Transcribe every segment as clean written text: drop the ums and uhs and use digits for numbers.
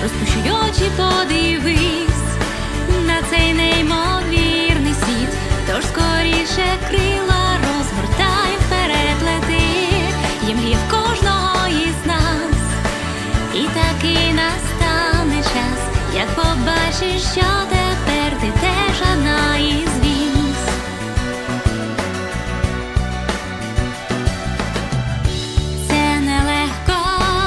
розплющуй очі, подивись на цей неймовірний світ, тож скоріше крила розгортай, вперед лети, є мрія в кожного із нас, і таки настане час, як побачиш, що тепер ти теж одна із вінс. Це нелегко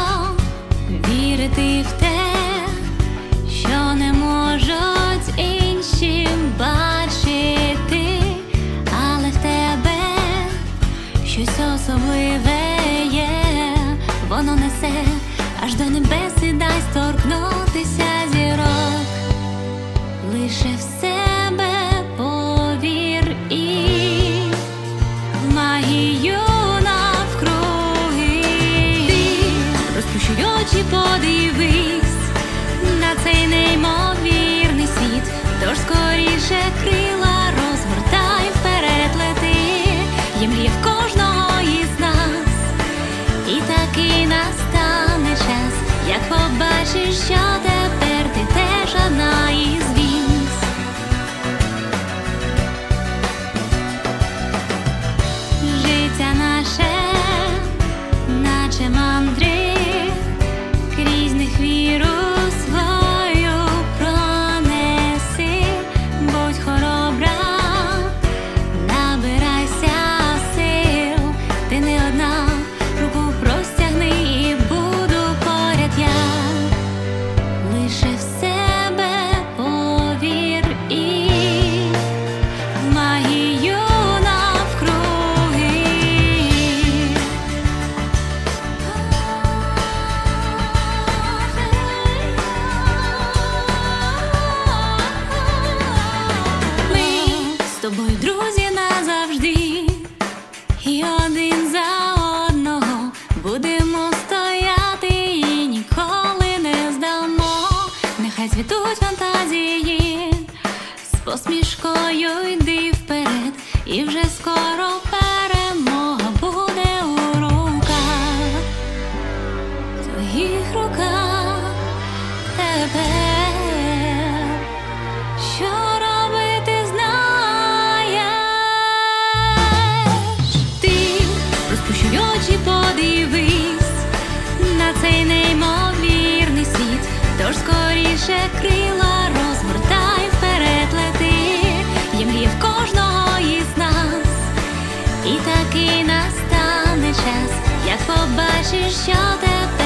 вірити в те, що не можуть інші бачити, але в тебе щось особливе є, воно несе аж до небес, і дасть торкнутися зірок. Лише в себе повір і в магію навкруги. Ти розплющуй очі, подивись на цей неймовірний світ, тож скоріше крила розгортай, вперед лети, є мрія в кожного із нас, і таки настане час, як побачиш, що тепер ти теж одна із вінс. Життя наше, наче мандрик, крізь них віру свою пронеси, будь хоробра, набирайся сил, ти не одна, руку простягни і буду поряд я. Лише в себе повір і в магію навкруги. Ми з тобою друзі назавжди, і один за одного будемо стояти і ніколи не здамо. Нехай цвітуть фантазії, з посмішкою йди вперед, і вже скоро перемога буде у руках, в твоїх руках тепер. Що робити знаєш ти, розплющуй очі, подивись на цей неймовірний світ, тож скоріше крила розгортай, вперед лети, є мрія в кожного із нас, і таки настане час, як побачиш, що тепер